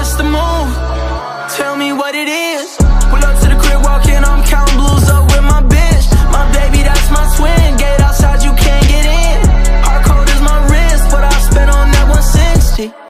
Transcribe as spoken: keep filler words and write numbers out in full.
us to move. Tell me what it is.